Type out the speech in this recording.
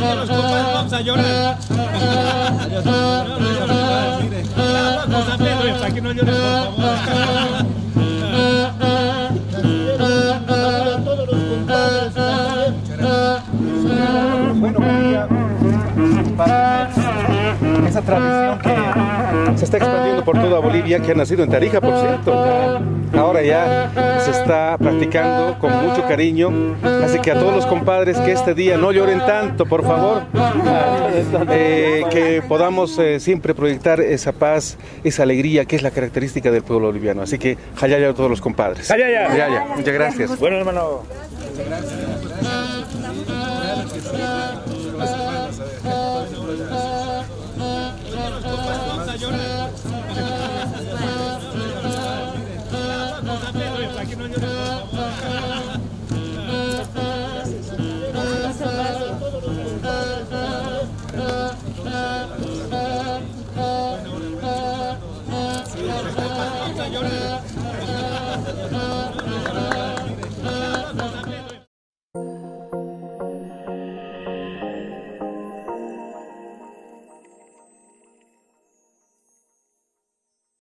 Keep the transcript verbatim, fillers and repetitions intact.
los compadres, vamos a llorar. Vamos a Pedro, para que no llores, por favor. A todos los compadres. Bueno, esa tradición que se está expandiendo por toda Bolivia, que ha nacido en Tarija, por cierto, ahora ya se está practicando con mucho cariño, así que a todos los compadres que este día no lloren tanto, por favor, eh, que podamos eh, siempre proyectar esa paz, esa alegría que es la característica del pueblo boliviano, así que hayaya a todos los compadres. Hayaya. Hayaya. Muchas gracias. Bueno, hermano. Vamos a llorar. Vamos a Pedro, para que no llores.